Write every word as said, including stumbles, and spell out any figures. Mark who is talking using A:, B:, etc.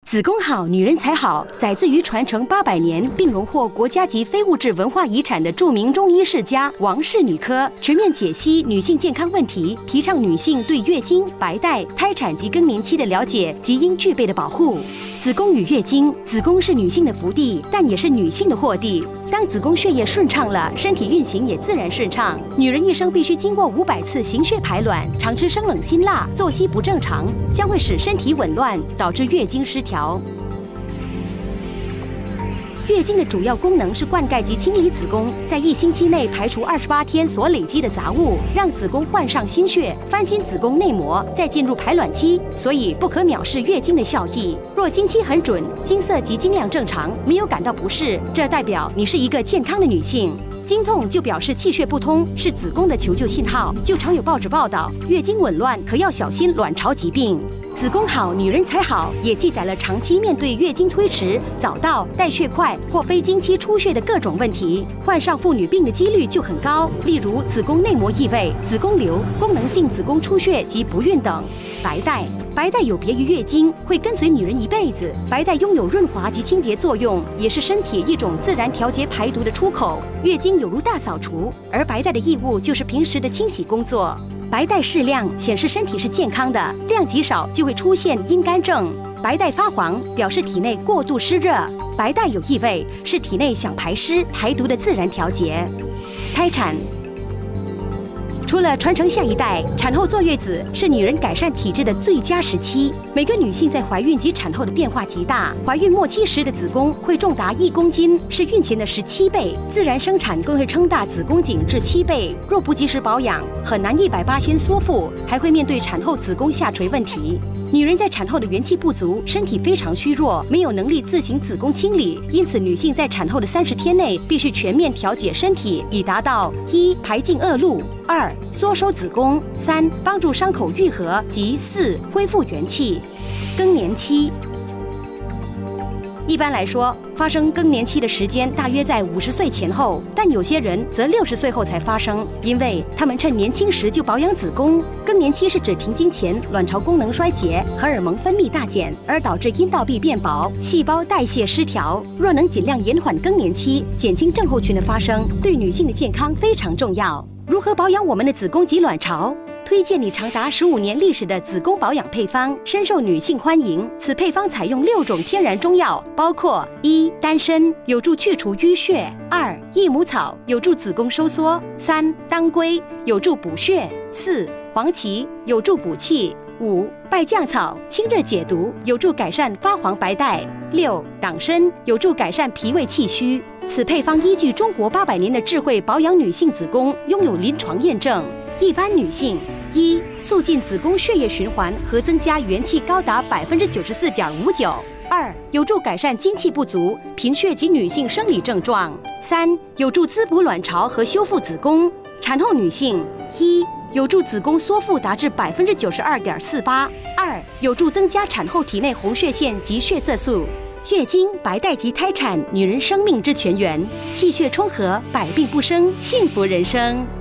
A: 子宫好，女人才好，载自于传承八百年并荣获国家级非物质文化遗产的著名中医世家王氏女科，全面解析女性健康问题，提倡女性对月经、白带、胎产及更年期的了解及应具备的保护。子宫与月经，子宫是女性的福地，但也是女性的祸地。当子宫血液顺畅了，身体运行也自然顺畅。女人一生必须经过五百次行血排卵，常吃生冷辛辣，作息不正常，将会使身体紊乱，导致月经失调。月经的主要功能是灌溉及清理子宫，在一星期内排除二十八天所累积的杂物，让子宫换上新血，翻新子宫内膜，再进入排卵期。所以不可藐视月经的效益。若经期很准，经色及经量正常，没有感到不适，这代表你是一个健康的女性。经痛就表示气血不通，是子宫的求救信号，就常有报纸报道月经紊乱，可要小心卵巢疾病。子宫好，女人才好，也记载了长期面对月经推迟、早到、带血块或非经期出血的各种问题，患上妇女病的几率就很高，例如子宫内膜异位、子宫瘤、功能性子宫出血及不孕等。白带，白带有别于月经，会跟随女人一辈子。白带拥有润滑及清洁作用，也是身体一种自然调节排毒的出口。月经有如大扫除，而白带的义务就是平时的清洗工作。白带适量显示身体是健康的，量极少就会出现阴干症。白带发黄表示体内过度湿热，白带有异味是体内想排湿排毒的自然调节。胎产。除了传承下一代，产后坐月子是女人改善体质的最佳时期。每个女性在怀孕及产后的变化极大，怀孕末期时的子宫会重达一公斤，是孕前的十七倍；自然生产更会撑大子宫颈至七倍。若不及时保养，很难一百八先缩腹，还会面对产后子宫下垂问题。女人在产后的元气不足，身体非常虚弱，没有能力自行子宫清理，因此女性在产后的三十天内必须全面调节身体，以达到一排尽恶露，二缩收子宫，三帮助伤口愈合及四恢复元气。更年期。一般来说，发生更年期的时间大约在五十岁前后，但有些人则六十岁后才发生，因为他们趁年轻时就保养子宫。更年期是指停经前卵巢功能衰竭，荷尔蒙分泌大减，而导致阴道壁变薄，细胞代谢失调。若能尽量延缓更年期，减轻症候群的发生，对女性的健康非常重要。如何保养我们的子宫及卵巢？推荐你长达十五年历史的子宫保养配方，深受女性欢迎。此配方采用六种天然中药，包括一丹参有助去除淤血，二益母草有助子宫收缩，三当归有助补血，四黄芪有助补气，五败酱草清热解毒，有助改善发黄白带，六党参有助改善脾胃气虚。此配方依据中国八百年的智慧保养女性子宫，拥有临床验证。一般女性。一、促进子宫血液循环和增加元气高达百分之九十四点五九。二、有助改善精气不足、贫血及女性生理症状。三、有助滋补卵巢和修复子宫。产后女性：一、有助子宫缩腹达至百分之九十二点四八。二、有助增加产后体内红血线及血色素。月经、白带及胎产，女人生命之泉源，气血充和，百病不生，幸福人生。